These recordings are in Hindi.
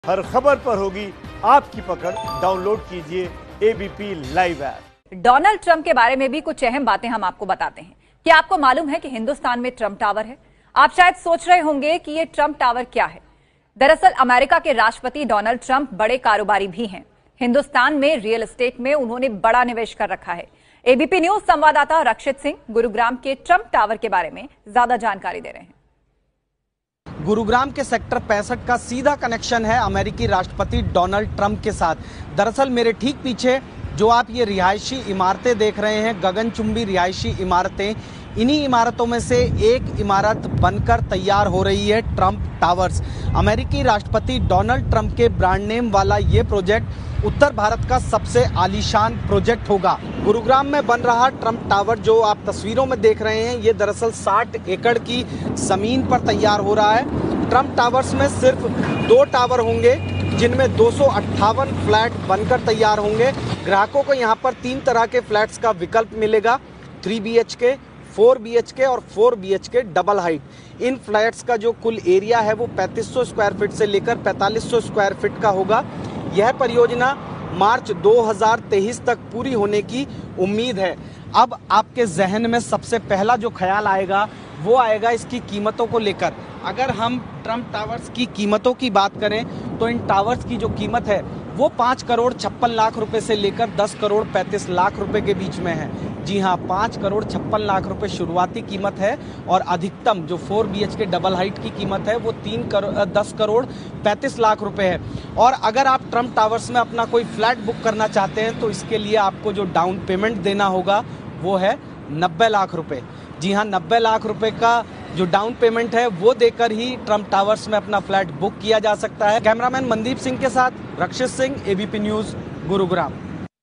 हर खबर पर होगी आपकी पकड़। डाउनलोड कीजिए ABP live app. Donald Trump के बारे में भी कुछ अहम बातें हम आपको बताते हैं। क्या आपको मालूम है कि हिंदुस्तान में ट्रंप टावर है? आप शायद सोच रहे होंगे कि ये ट्रंप टावर क्या है। दरअसल अमेरिका के राष्ट्रपति डोनाल्ड ट्रंप बड़े कारोबारी भी हैं। हिंदुस्तान में रियल एस्टेट में उन्होंने बड़ा निवेश कर रखा है। एबीपी न्यूज संवाददाता रक्षित सिंह गुरुग्राम के ट्रंप टावर के बारे में ज्यादा जानकारी दे रहे हैं। गुरुग्राम के सेक्टर 65 का सीधा कनेक्शन है अमेरिकी राष्ट्रपति डोनाल्ड ट्रंप के साथ। दरअसल मेरे ठीक पीछे जो आप ये रिहायशी इमारतें देख रहे हैं, गगनचुंबी रिहायशी इमारतें, इन्हीं इमारतों में से एक इमारत बनकर तैयार हो रही है ट्रंप टावर्स। अमेरिकी राष्ट्रपति डोनाल्ड ट्रंप के ब्रांड नेम वाला ये प्रोजेक्ट उत्तर भारत का सबसे आलीशान प्रोजेक्ट होगा। गुरुग्राम में बन रहा ट्रंप टावर जो आप तस्वीरों में देख रहे हैं, ये दरअसल 60 एकड़ की जमीन पर तैयार हो रहा है। ट्रंप टावर्स में सिर्फ 2 टावर होंगे जिनमें 258 फ्लैट बनकर तैयार होंगे। ग्राहकों को यहाँ पर 3 तरह के फ्लैट्स का विकल्प मिलेगा, 3 BHK, 4 BHK और 4 BHK डबल हाइट। इन फ्लैट्स का जो कुल एरिया है वो 3500 स्क्वायर फीट से लेकर 4500 स्क्वायर फीट का होगा। यह परियोजना मार्च 2023 तक पूरी होने की उम्मीद है। अब आपके जहन में सबसे पहला जो ख्याल आएगा वो आएगा इसकी कीमतों को लेकर। अगर हम ट्रंप टावर्स की कीमतों की बात करें तो इन टावर्स की जो कीमत है वो 5 करोड़ 56 लाख रुपए से लेकर 10 करोड़ 35 लाख रुपए के बीच में है। जी हाँ, 5 करोड़ 56 लाख रुपए शुरुआती कीमत है और अधिकतम जो 4 BHK डबल हाइट की कीमत है वो 10 करोड़ 35 लाख रुपए है। और अगर आप ट्रंप टावर्स में अपना कोई फ्लैट बुक करना चाहते हैं तो इसके लिए आपको जो डाउन पेमेंट देना होगा वो है 90 लाख रुपए। जी हाँ, 90 लाख रुपए का जो डाउन पेमेंट है वो देकर ही ट्रंप टावर्स में अपना फ्लैट बुक किया जा सकता है। कैमरामैन मनदीप सिंह के साथ रक्षित सिंह, एबीपी न्यूज, गुरुग्राम।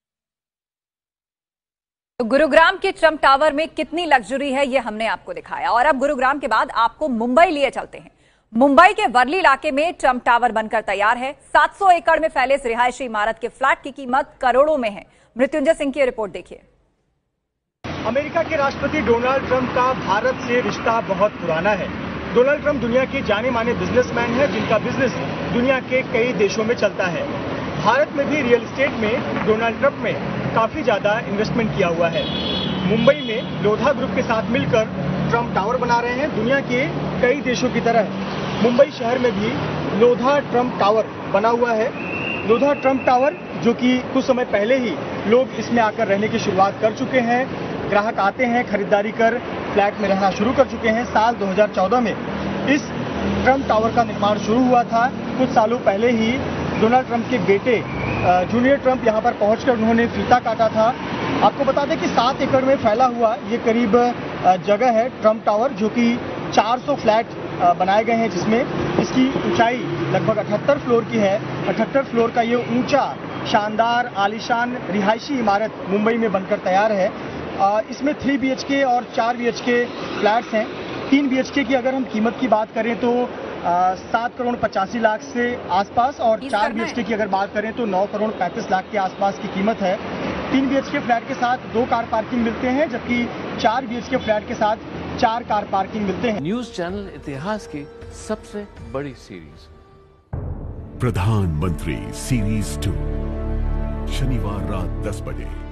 तो गुरुग्राम के ट्रंप टावर में कितनी लग्जरी है ये हमने आपको दिखाया, और अब गुरुग्राम के बाद आपको मुंबई लिए चलते हैं। मुंबई के वर्ली इलाके में ट्रंप टावर बनकर तैयार है। 700 एकड़ में फैले इस रिहायशी इमारत के फ्लैट की कीमत करोड़ों में है। मृत्युंजय सिंह की रिपोर्ट देखिए। अमेरिका के राष्ट्रपति डोनाल्ड ट्रंप का भारत से रिश्ता बहुत पुराना है। डोनाल्ड ट्रंप दुनिया के जाने माने बिजनेसमैन हैं जिनका बिजनेस दुनिया के कई देशों में चलता है। भारत में भी रियल एस्टेट में डोनाल्ड ट्रंप ने काफी ज्यादा इन्वेस्टमेंट किया हुआ है। मुंबई में लोधा ग्रुप के साथ मिलकर ट्रंप टावर बना रहे हैं। दुनिया के कई देशों की तरह मुंबई शहर में भी लोधा ट्रंप टावर बना हुआ है। लोधा ट्रंप टावर जो कि कुछ समय पहले ही लोग इसमें आकर रहने की शुरुआत कर चुके हैं। ग्राहक आते हैं, खरीदारी कर फ्लैट में रहना शुरू कर चुके हैं। साल 2014 में इस ट्रंप टावर का निर्माण शुरू हुआ था। कुछ सालों पहले ही डोनाल्ड ट्रंप के बेटे जूनियर ट्रंप यहां पर पहुंचकर उन्होंने फीता काटा था। आपको बता दें कि 7 एकड़ में फैला हुआ ये करीब जगह है ट्रंप टावर, जो कि 400 फ्लैट बनाए गए हैं, जिसमें इसकी ऊंचाई लगभग 78 फ्लोर की है। 78 फ्लोर का ये ऊंचा शानदार आलीशान रिहायशी इमारत मुंबई में बनकर तैयार है। इसमें 3 BHK और 4 BHK फ्लैट्स हैं। 3 BHK की अगर हम कीमत की बात करें तो 7 करोड़ 85 लाख से आसपास, और 4 BHK की अगर बात करें तो 9 करोड़ 35 लाख के आसपास की कीमत है। 3 BHK फ्लैट के साथ 2 कार पार्किंग मिलते हैं, जबकि 4 BHK फ्लैट के साथ 4 कार पार्किंग मिलते हैं। न्यूज चैनल इतिहास की सबसे बड़ी सीरीज प्रधानमंत्री सीरीज 2 शनिवार रात 10 बजे।